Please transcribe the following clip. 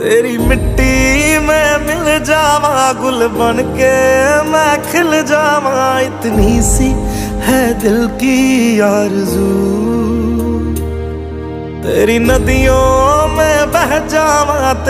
तेरी मिट्टी में मिल जावा, गुल बन के मैं खिल जावा, इतनी सी है दिल की आरज़ू। तेरी नदियों में बह जावा।